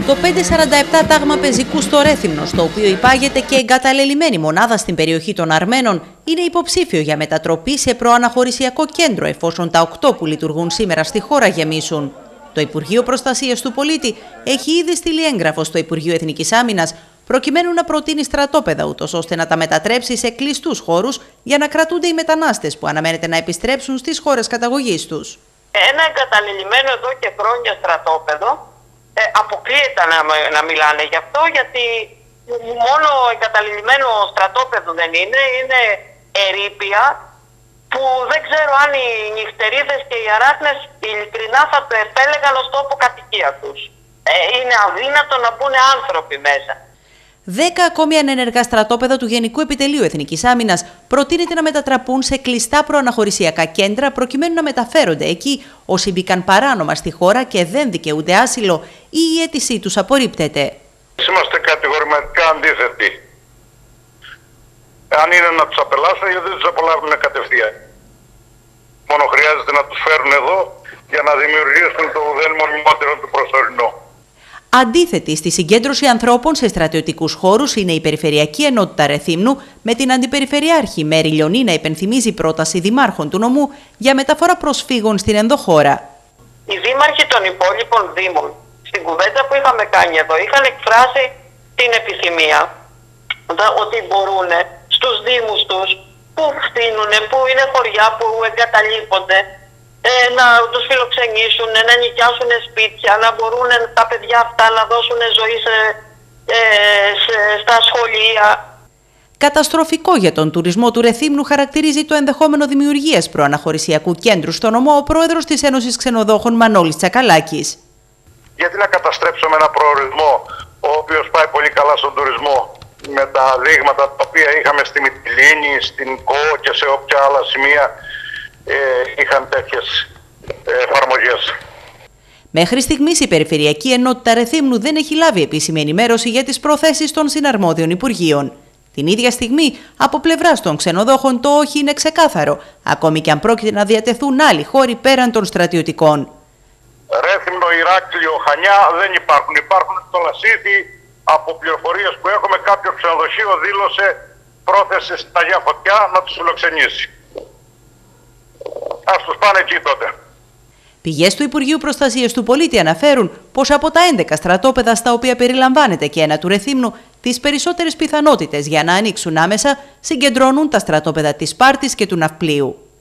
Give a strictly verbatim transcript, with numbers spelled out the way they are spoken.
Το πεντακόσια σαράντα επτά τάγμα πεζικού στο Ρέθυμνο, στο οποίο υπάγεται και εγκαταλελειμμένη μονάδα στην περιοχή των Αρμένων, είναι υποψήφιο για μετατροπή σε προαναχωρησιακό κέντρο, εφόσον τα οκτώ που λειτουργούν σήμερα στη χώρα γεμίσουν. Το Υπουργείο Προστασίας του Πολίτη έχει ήδη στείλει έγγραφο στο Υπουργείο Εθνικής Άμυνας, προκειμένου να προτείνει στρατόπεδα, ούτως ώστε να τα μετατρέψει σε κλειστούς χώρους για να κρατούνται οι μετανάστες που αναμένεται να επιστρέψουν στις χώρες καταγωγής τους. Ένα εγκαταλελειμμένο εδώ και χρόνια στρατόπεδο, ε, αποκλείεται να, να μιλάνε γι' αυτό, γιατί μόνο εγκαταλελειμμένο στρατόπεδο δεν είναι, είναι ερείπια που δεν ξέρω αν οι νυχτερίδες και οι αράχνες ειλικρινά θα το επέλεγαν ως τόπο κατοικία τους. Ε, είναι αδύνατο να μπουν άνθρωποι μέσα. Δέκα ακόμη ανενεργά στρατόπεδα του Γενικού Επιτελείου Εθνικής Άμυνας προτείνεται να μετατραπούν σε κλειστά προαναχωρησιακά κέντρα, προκειμένου να μεταφέρονται εκεί όσοι μπήκαν παράνομα στη χώρα και δεν δικαιούνται άσυλο ή η αίτησή τους απορρίπτεται. Είμαστε κατηγορηματικά αντίθετοι. Αν είναι να τους απελάσουν, γιατί δεν τους απολαύουν κατευθείαν. Μόνο χρειάζεται να τους φέρουν εδώ για να δημιουργήσουν το ουδέν μονιμότερο του προσωρινό. Αντίθετη στη συγκέντρωση ανθρώπων σε στρατιωτικούς χώρους είναι η Περιφερειακή Ενότητα Ρεθύμνου, με την Αντιπεριφερειάρχη Μέρη Λιονή να υπενθυμίζει πρόταση δημάρχων του νομού για μεταφορά προσφύγων στην ενδοχώρα. Οι δήμαρχοι των υπόλοιπων δήμων, στην κουβέντα που είχαμε κάνει εδώ, είχαν εκφράσει την επιθυμία ότι μπορούν στους δήμους τους που φτύνουν, που είναι χωριά που εγκαταλείπονται, να τους φιλοξενήσουν, να νοικιάσουν σπίτια, να μπορούν τα παιδιά αυτά να δώσουν ζωή σε, ε, σε, στα σχολεία. Καταστροφικό για τον τουρισμό του Ρεθύμνου χαρακτηρίζει το ενδεχόμενο δημιουργίας προαναχωρησιακού κέντρου στο νομό ο πρόεδρος της Ένωσης Ξενοδόχων Μανώλης Τσακαλάκης. Γιατί να καταστρέψουμε ένα προορισμό ο οποίος πάει πολύ καλά στον τουρισμό, με τα δείγματα τα οποία είχαμε στη Μυτιλήνη, στην ΚΟ και σε όποια άλλα σημεία ε, είχαν τέτοιες εφαρμογές. Μέχρι στιγμής η Περιφερειακή Ενότητα Ρεθύμνου δεν έχει λάβει επίσημη ενημέρωση για τις προθέσεις των συναρμόδιων Υπουργείων. Την ίδια στιγμή, από πλευράς των ξενοδόχων, το όχι είναι ξεκάθαρο, ακόμη και αν πρόκειται να διατεθούν άλλοι χώροι πέραν των στρατιωτικών. Ρέθυμνο, Ηράκλειο, Χανιά δεν υπάρχουν. Υπάρχουν στο Λασίθι. Από πληροφορίες που έχουμε, κάποιο ξενοδοχείο δήλωσε πρόθεση στα Αγία Φωτιά να τους φιλοξενήσει. Ας τους πάνε εκεί τότε. Πηγές του Υπουργείου Προστασίας του Πολίτη αναφέρουν πως από τα έντεκα στρατόπεδα στα οποία περιλαμβάνεται και ένα του Ρεθύμνου, τις περισσότερες πιθανότητες για να ανοίξουν άμεσα συγκεντρώνουν τα στρατόπεδα της Σπάρτης και του Ναυπλίου.